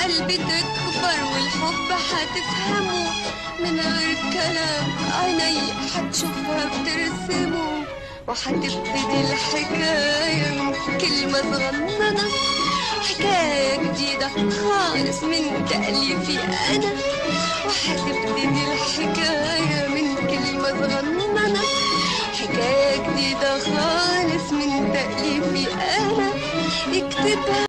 قلبي تكبر والحب هتفهمه، من غير كلام عيني هتشوفها بترسمه، وهتبتدي الحكاية من كلمة صغننة، حكاية جديدة خالص من تأليفي أنا، وهتبتدي الحكاية من كلمة صغننة، حكاية جديدة خالص من تأليفي أنا، يكتبها